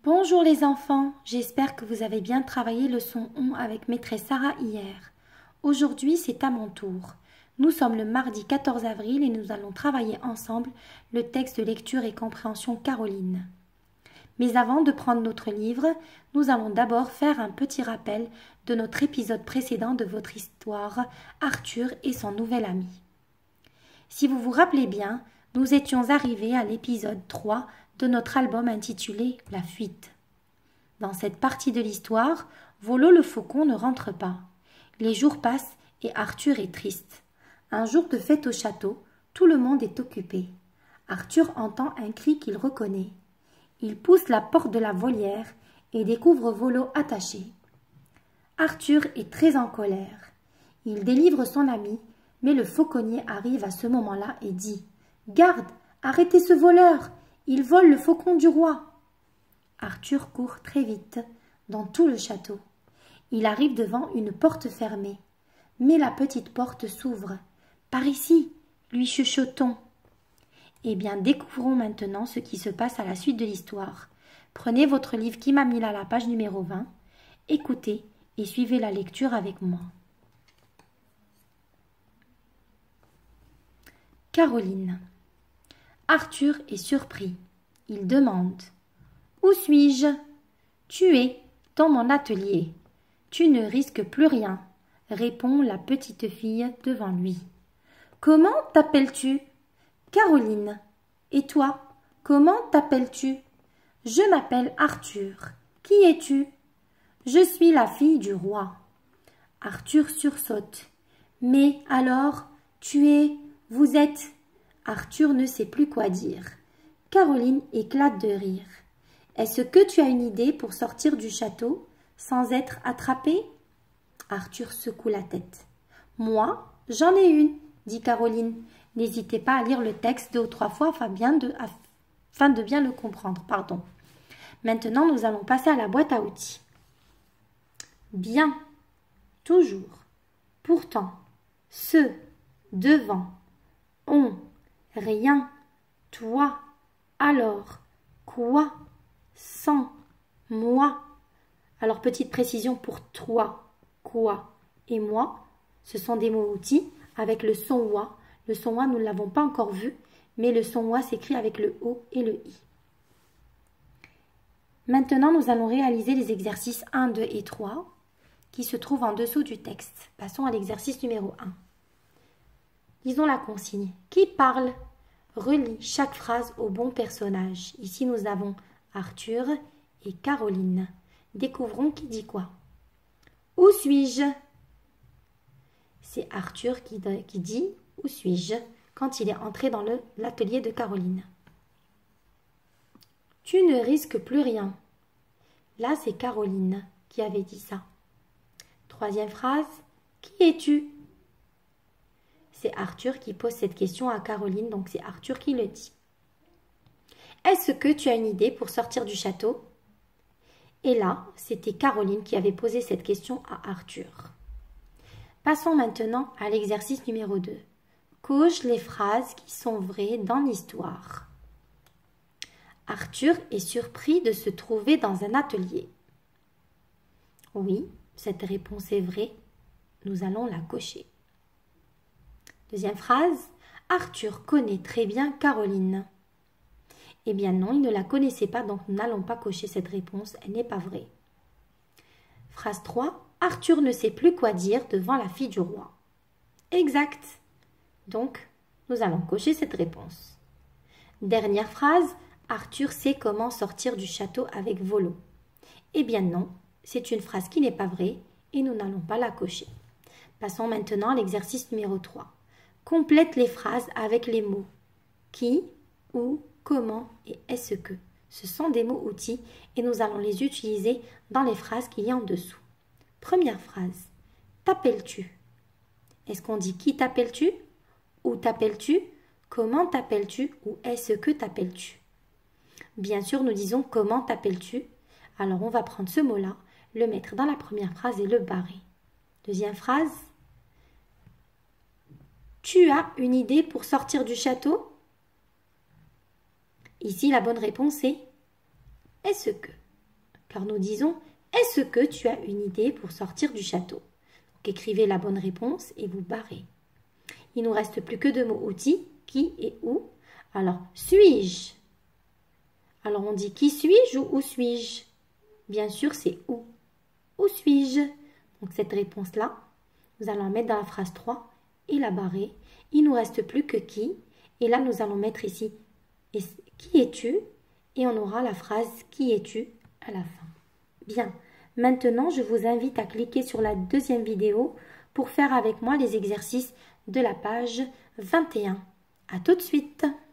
Bonjour les enfants, j'espère que vous avez bien travaillé le son on avec maîtresse Sarah hier. Aujourd'hui, c'est à mon tour. Nous sommes le mardi 14 avril et nous allons travailler ensemble le texte de lecture et compréhension Caroline. Mais avant de prendre notre livre, nous allons d'abord faire un petit rappel de notre épisode précédent de votre histoire, Arthur et son nouvel ami. Si vous vous rappelez bien, nous étions arrivés à l'épisode 3 de notre album intitulé La fuite. Dans cette partie de l'histoire, Volo le faucon ne rentre pas. Les jours passent et Arthur est triste. Un jour de fête au château, tout le monde est occupé. Arthur entend un cri qu'il reconnaît. Il pousse la porte de la volière et découvre Volo attaché. Arthur est très en colère. Il délivre son ami, mais le fauconnier arrive à ce moment-là et dit « Garde, arrêtez ce voleur, il vole le faucon du roi !» Arthur court très vite dans tout le château. Il arrive devant une porte fermée. Mais la petite porte s'ouvre. « Par ici !» lui chuchote-t-on. Eh bien, découvrons maintenant ce qui se passe à la suite de l'histoire. Prenez votre livre qui m'a mis à la page numéro 20. Écoutez et suivez la lecture avec moi. Caroline. Arthur est surpris. Il demande « Où suis-je ?»« Tu es dans mon atelier. Tu ne risques plus rien. » répond la petite fille devant lui. « Comment t'appelles-tu ?»« Caroline. Et toi, comment t'appelles-tu ?»« Je m'appelle Arthur. Qui es-tu ?»« Je suis la fille du roi. » Arthur sursaute. « Mais alors, vous êtes… » Arthur ne sait plus quoi dire. Caroline éclate de rire. « Est-ce que tu as une idée pour sortir du château sans être attrapé ?» Arthur secoue la tête. « Moi, j'en ai une, » dit Caroline. N'hésitez pas à lire le texte 2 ou 3 fois afin de bien le comprendre. Maintenant, nous allons passer à la boîte à outils. Bien, toujours, pourtant, ce, devant, on, rien, toi, alors, quoi, sans, moi. Alors, petite précision pour toi, quoi et moi, ce sont des mots outils avec le son oua. Le son oua, nous ne l'avons pas encore vu, mais le son oua s'écrit avec le o et le i. Maintenant, nous allons réaliser les exercices 1, 2 et 3 qui se trouvent en dessous du texte. Passons à l'exercice numéro 1. Lisons la consigne. Qui parle? Relis chaque phrase au bon personnage. Ici, nous avons Arthur et Caroline. Découvrons qui dit quoi. Où suis-je? C'est Arthur qui dit « Où suis-je » quand il est entré dans l'atelier de Caroline. Tu ne risques plus rien. Là, c'est Caroline qui avait dit ça. Troisième phrase. Qui es-tu? C'est Arthur qui pose cette question à Caroline, donc c'est Arthur qui le dit. Est-ce que tu as une idée pour sortir du château? Et là, c'était Caroline qui avait posé cette question à Arthur. Passons maintenant à l'exercice numéro 2. Coche les phrases qui sont vraies dans l'histoire. Arthur est surpris de se trouver dans un atelier. Oui, cette réponse est vraie. Nous allons la cocher. Deuxième phrase. Arthur connaît très bien Caroline. Eh bien non, il ne la connaissait pas, donc nous n'allons pas cocher cette réponse, elle n'est pas vraie. Phrase 3. Arthur ne sait plus quoi dire devant la fille du roi. Exact. Donc, nous allons cocher cette réponse. Dernière phrase. Arthur sait comment sortir du château avec Volo. Eh bien non, c'est une phrase qui n'est pas vraie et nous n'allons pas la cocher. Passons maintenant à l'exercice numéro 3. Complète les phrases avec les mots qui, où, comment et est-ce que. Ce sont des mots outils et nous allons les utiliser dans les phrases qu'il y a en dessous. Première phrase. T'appelles-tu? Est-ce qu'on dit qui t'appelles-tu? Où t'appelles-tu? Comment t'appelles-tu? Ou est-ce que t'appelles-tu? Bien sûr, nous disons comment t'appelles-tu? Alors, on va prendre ce mot-là, le mettre dans la première phrase et le barrer. Deuxième phrase. Tu as une idée pour sortir du château? Ici, la bonne réponse est « Est-ce que ?» car nous disons « Est-ce que tu as une idée pour sortir du château ?» Donc écrivez la bonne réponse et vous barrez. Il ne nous reste plus que 2 mots outils, qui et où. Alors, suis-je? Alors on dit qui suis-je ou où suis-je? Bien sûr, c'est où. Où suis-je? Donc cette réponse-là, nous allons la mettre dans la phrase 3 et la barrer. Il ne nous reste plus que qui. Et là, nous allons mettre ici qui es-tu? Et on aura la phrase qui es-tu à la fin. Bien, maintenant je vous invite à cliquer sur la deuxième vidéo pour faire avec moi les exercices de la page 21. À tout de suite!